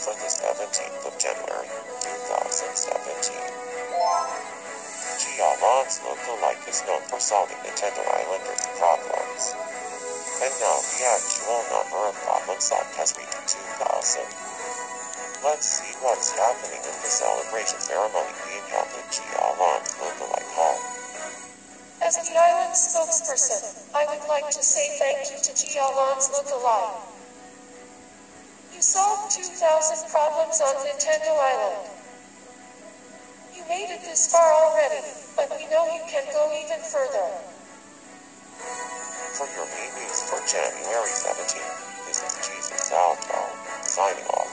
for the 17th of January, 2017. Giovan's look-alike is known for solving Nintendo Island problems. And now the actual number of problems solved has reached 2,000. Let's see what's happening in the celebration ceremony being held at Giovan's look-alike hall. As the island spokesperson, I would like to say thank you to Giovan's look-alike. You solved 2,000 problems on Nintendo Island. You made it this far already, but we know you can go even further. For your Mii News for January 17th, this is Jesus Alto, signing off.